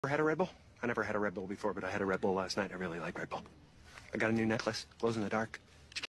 Ever had a Red Bull? I never had a Red Bull before, but I had a Red Bull last night. I really like Red Bull. I got a new necklace. Glows in the dark.